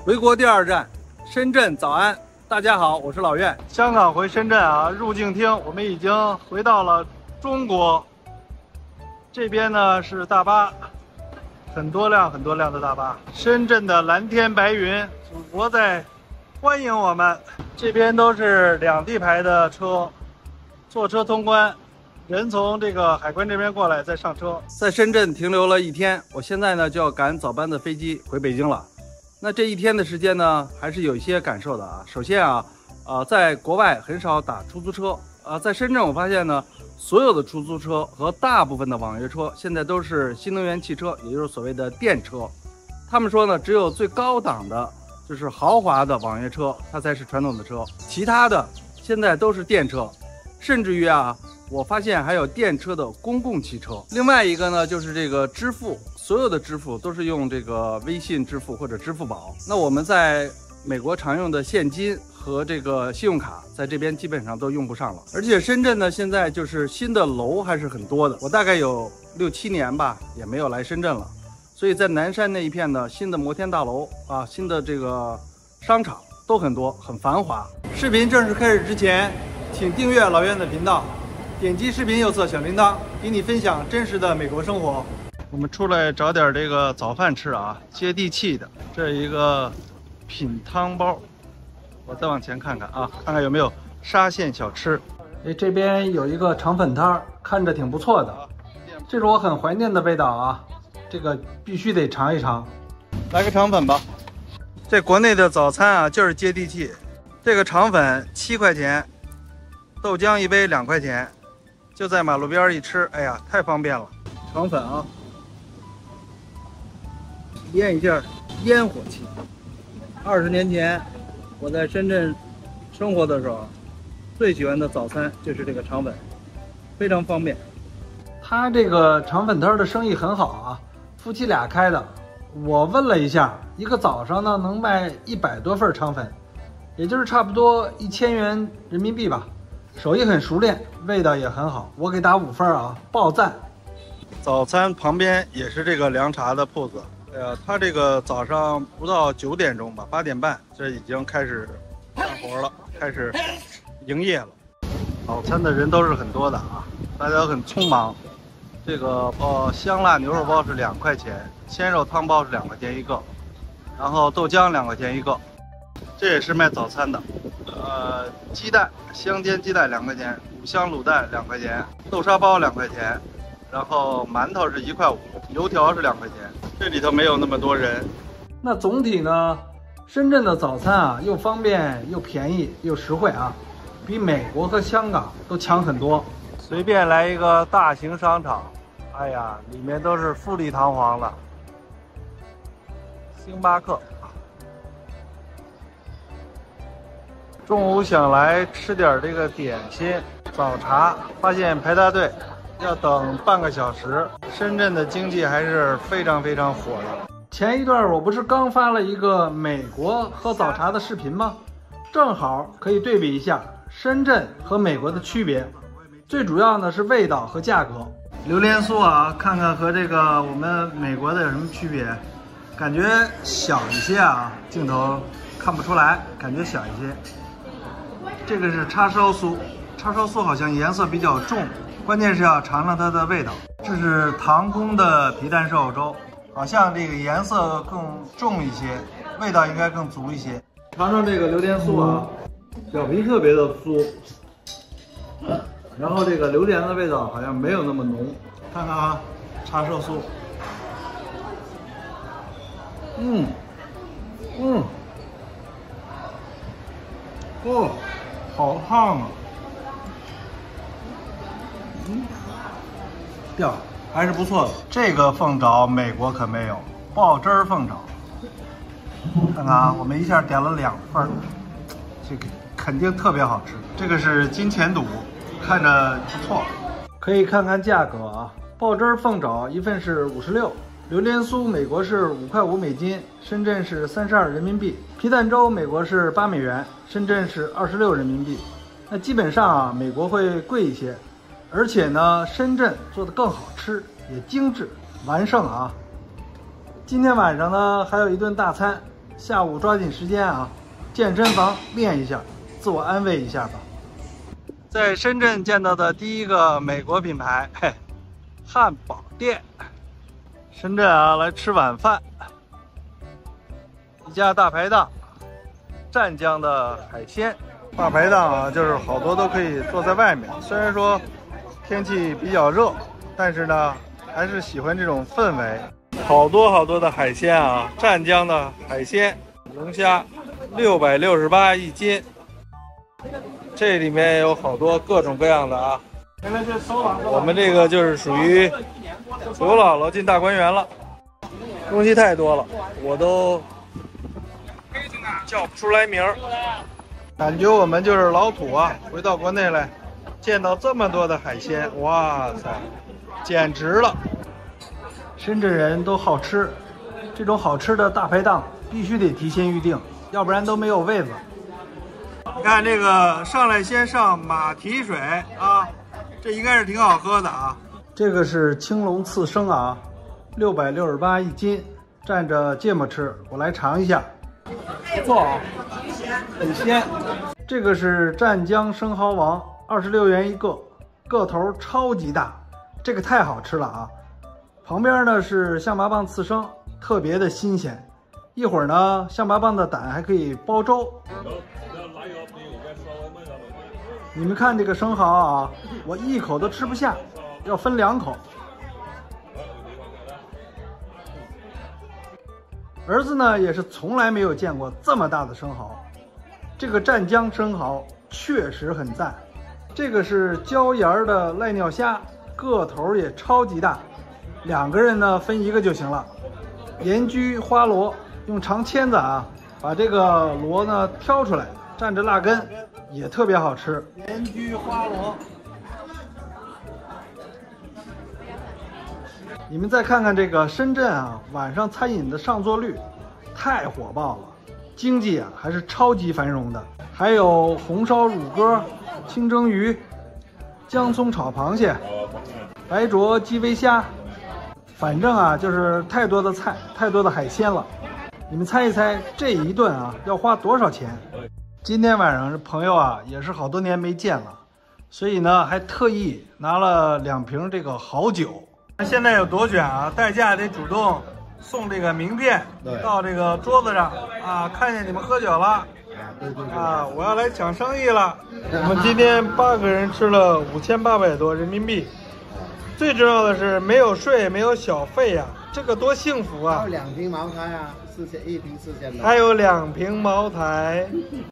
回国第2站，深圳早安，大家好，我是老苑。香港回深圳啊，入境厅，我们已经回到了中国。这边呢是大巴，很多辆的大巴。深圳的蓝天白云，祖国在欢迎我们。这边都是2地牌的车，坐车通关。人从这个海关这边过来，再上车。在深圳停留了1天，我现在呢就要赶早班的飞机回北京了。那这1天的时间呢，还是有一些感受的啊。首先啊，在国外很少打出租车在深圳我发现呢，所有的出租车和大部分的网约车现在都是新能源汽车，也就是所谓的电车。他们说呢，只有最高档的，就是豪华的网约车，它才是传统的车，其他的现在都是电车，甚至于啊。我发现还有电车的公共汽车。另外一个呢，就是这个支付，所有的支付都是用这个微信支付或者支付宝。那我们在美国常用的现金和这个信用卡，在这边基本上都用不上了。而且深圳呢，现在就是新的楼还是很多的。我大概有6、7年吧，也没有来深圳了。所以在南山那一片呢，新的摩天大楼啊，新的这个商场都很多，很繁华。视频正式开始之前，请订阅老苑的频道。点击视频右侧小铃铛，给你分享真实的美国生活。我们出来找点这个早饭吃啊，接地气的。这一个品汤包，我再往前看看啊，看看有没有沙县小吃。这边有一个肠粉摊，看着挺不错的。这是我很怀念的味道啊，这个必须得尝一尝。来个肠粉吧。这国内的早餐啊，就是接地气。这个肠粉7块钱，豆浆一杯2块钱。就在马路边一吃，哎呀，太方便了。肠粉啊，体验一下烟火气。20年前我在深圳生活的时候，最喜欢的早餐就是这个肠粉，非常方便。他这个肠粉摊的生意很好啊，夫妻俩开的。我问了一下，一个早上呢能卖100多份肠粉，也就是差不多1000元人民币吧。手艺很熟练，味道也很好，我给打5分啊，爆赞！早餐旁边也是这个凉茶的铺子，他这个早上不到9点钟吧，8点半，这已经开始干活了，开始营业了。早餐的人都是很多的啊，大家都很匆忙。这个香辣牛肉包是2块钱，鲜肉汤包是2块钱一个，然后豆浆2块钱一个。这也是卖早餐的，鸡蛋香煎鸡蛋2块钱，五香卤蛋2块钱，豆沙包2块钱，然后馒头是1块5，油条是2块钱。这里头没有那么多人。那总体呢，深圳的早餐啊，又方便又便宜又实惠啊，比美国和香港都强很多。随便来一个大型商场，哎呀，里面都是富丽堂皇的，星巴克。中午想来吃点这个点心早茶，发现排大队，要等半个小时。深圳的经济还是非常火的。前一段我不是刚发了一个美国喝早茶的视频吗？正好可以对比一下深圳和美国的区别，最主要呢是味道和价格。榴莲酥啊，看看和这个我们美国的有什么区别？感觉小一些啊，镜头看不出来，感觉小一些。这个是叉烧酥，叉烧酥好像颜色比较重，关键是要尝尝它的味道。这是唐宫的皮蛋瘦肉粥，好像这个颜色更重一些，味道应该更足一些。尝尝这个榴莲酥啊，表皮特别的酥，然后这个榴莲的味道好像没有那么浓。看看啊，叉烧酥，哦，好烫啊！调还是不错的。这个凤爪美国可没有，爆汁儿凤爪。看看啊，我们一下点了2份，这个肯定特别好吃。这个是金钱肚，看着不错。可以看看价格啊，爆汁儿凤爪一份是56，榴莲酥美国是5块5美金，深圳是32人民币。皮蛋粥美国是8美元，深圳是26人民币。那基本上啊，美国会贵一些，而且呢，深圳做的更好吃，也精致完胜啊。今天晚上呢，还有一顿大餐， 下午抓紧时间啊，健身房练一下，自我安慰一下吧。在深圳见到的第一个美国品牌，汉堡店。深圳啊，来吃晚饭。一家大排档，湛江的海鲜。大排档啊，就是好多都可以坐在外面，虽然说天气比较热，但是呢，还是喜欢这种氛围。好多的海鲜啊，湛江的海鲜，龙虾668一斤。这里面有好多各种各样的啊。我们这个就是属于楚姥姥进大观园了，东西太多了，我都叫不出来名儿。感觉我们就是老土啊，回到国内来，见到这么多的海鲜，哇塞，简直了！深圳人都好吃，这种好吃的大排档必须得提前预定，要不然都没有位子。你看这个上来先上马蹄水啊，这应该是挺好喝的啊。这个是青龙刺身啊，668一斤，蘸着芥末吃，我来尝一下。不错啊，很鲜。这个是湛江生蚝王，26元一个，个头超级大，这个太好吃了啊！旁边呢是象拔蚌刺身，特别的新鲜。一会儿呢，象拔蚌的胆还可以煲粥。你们看这个生蚝啊，我一口都吃不下，要分2口。儿子呢也是从来没有见过这么大的生蚝，这个湛江生蚝确实很赞。这个是椒盐的赖尿虾，个头也超级大，2个人呢分1个就行了。盐焗花螺，用长签子啊把这个螺呢挑出来，蘸着辣根，也特别好吃。盐焗花螺。你们再看看这个深圳啊，晚上餐饮的上座率太火爆了，经济啊还是超级繁荣的。还有红烧乳鸽、清蒸鱼、姜葱炒螃蟹、白灼基围虾，反正啊就是太多的菜，太多的海鲜了。你们猜一猜这一顿啊要花多少钱？今天晚上朋友啊也是好多年没见了，所以呢还特意拿了2瓶这个好酒。现在有多卷啊！代驾得主动送这个名片到这个桌子上啊，看见你们喝酒了，对啊，我要来抢生意了。我们今天8个人吃了5800多人民币，最重要的是没有税，没有小费呀，这个多幸福啊！ 还有2瓶茅台啊，1瓶4000的， 还有2瓶茅台。